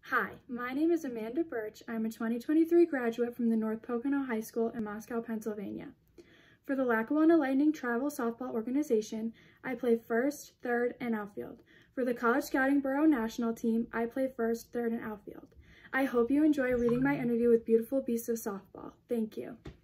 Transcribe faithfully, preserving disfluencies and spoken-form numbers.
Hi, my name is Amanda Burch. I'm a twenty twenty-three graduate from the North Pocono High School in Moscow, Pennsylvania. For the Lackawanna Lightning Travel Softball Organization, I play first, third, and outfield. For the College Scouting Borough National Team, I play first, third, and outfield. I hope you enjoy reading my interview with Beautiful Beasts of Softball. Thank you.